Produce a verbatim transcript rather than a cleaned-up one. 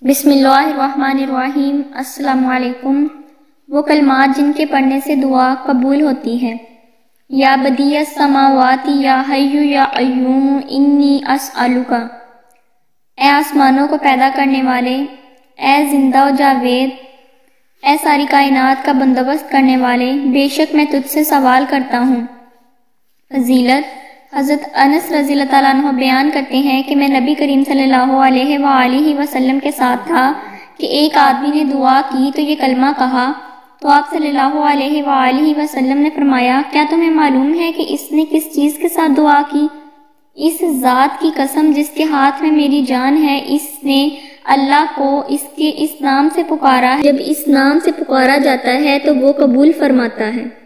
बिस्मिल्लाहिर्रहमानिर्रहीम। अस्सलामु अलैकुम। वो कलमात जिनके पढ़ने से दुआ कबूल होती है। या बदियस समावाती या हय्यु या अय्यूम इन्नी अस्अलुका। ए आसमानों को पैदा करने वाले, ए जिंदा व जावेद, ए सारी कायनात का बंदोबस्त करने वाले, बेशक मैं तुझसे सवाल करता हूँ। फजीलत हज़रत अनस रज़ियल्लाहु ताला अन्हु बयान करते हैं कि मैं नबी करीम सल्लल्लाहु अलैहि वसल्लम के साथ था कि एक आदमी ने दुआ की तो ये कलमा कहा, तो आप सल्लल्लाहु अलैहि वसल्लम ने फरमाया, क्या तुम्हें मालूम है कि इसने किस चीज़ के साथ दुआ की? इस ज़ात की कसम जिसके हाथ में मेरी जान है, इसने अल्लाह को इसके इस नाम से पुकारा है। जब इस नाम से पुकारा जाता है तो वो कबूल फरमाता है।